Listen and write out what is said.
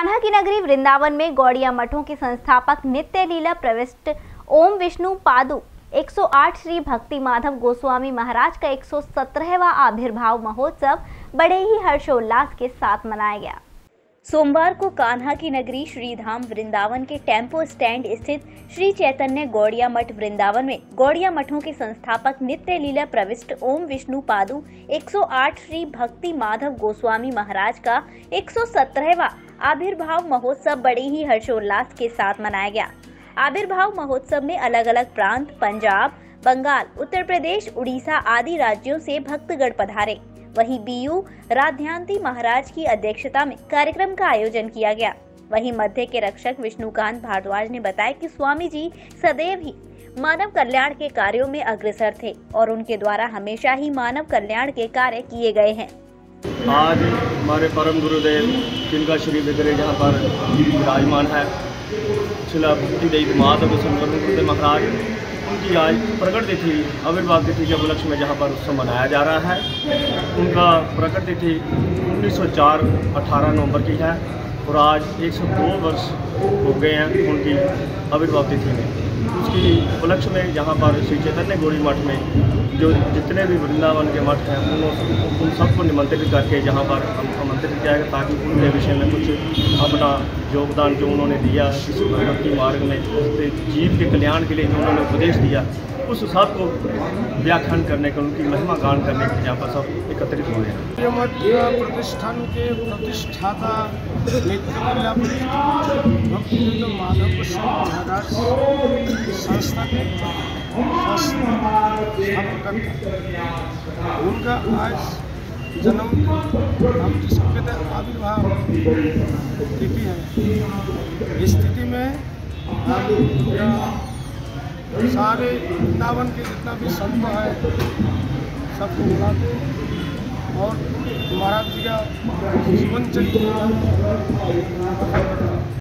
कान्हा की नगरी वृंदावन में गौड़िया मठों के संस्थापक नित्य लीला प्रविष्ट ओम विष्णु पादु 108 श्री भक्ति माधव गोस्वामी महाराज का 117वां आविर्भाव महोत्सव बड़े ही हर्षोल्लास के साथ मनाया गया। सोमवार को कान्हा की नगरी श्रीधाम वृंदावन के टेम्पो स्टैंड स्थित श्री चैतन्य गौड़िया मठ वृंदावन में गौड़िया मठों के संस्थापक नित्य लीला प्रविष्ट ओम विष्णु पादु 108 श्री भक्ति माधव गोस्वामी महाराज का 117वां आविर्भाव महोत्सव बड़े ही हर्षोल्लास के साथ मनाया गया। आविर्भाव महोत्सव में अलग अलग प्रांत पंजाब, बंगाल, उत्तर प्रदेश, उड़ीसा आदि राज्यों से भक्तगण पधारे। वहीं बीयू राध्यांती महाराज की अध्यक्षता में कार्यक्रम का आयोजन किया गया। वहीं मध्य के रक्षक विष्णुकांत भारद्वाज ने बताया कि स्वामी जी सदैव ही मानव कल्याण के कार्यों में अग्रसर थे और उनके द्वारा हमेशा ही मानव कल्याण के कार्य किए गए हैं। आज हमारे परम गुरुदेव जिनका श्री विग्रह जहाँ पर विराजमान है शिला भक्तिदेव माधव गुरुदेव महाराज, उनकी आज प्रकट तिथि आविर्भाव तिथि के उपलक्ष्य में जहाँ पर उत्सव मनाया जा रहा है। उनका प्रकट तिथि 1904 18 नवंबर की है और आज 102 वर्ष हो गए हैं उनकी आविर्भाव तिथि में। उसकी उपलक्ष्य में यहाँ पर श्री चैतन्य गौड़ी मठ में जो जितने भी वृंदावन के मठ हैं उन सबको निमंत्रित करके यहाँ पर आमंत्रित किया गया ताकि उनके विषय में कुछ अपना योगदान जो उन्होंने दिया इस भक्ति मार्ग में जीव के कल्याण के लिए जो उन्होंने उपदेश दिया उस सब को व्याख्यान करने के उनकी महिमा गान करने के यहाँ पर सब एकत्रित हुए हैं। ये मठ प्रतिष्ठान के प्रतिष्ठाता नित्य लीला भक्ति माधव गोस्वामी महाराज संस्था के उनका आज जन्म हम जिसको कहते हैं आविर्भाव तिथि है। इस तिथि में सारे वृंदावन के जितना भी संत है सबको बुलाते और महाराज जी का जीवन चरित्र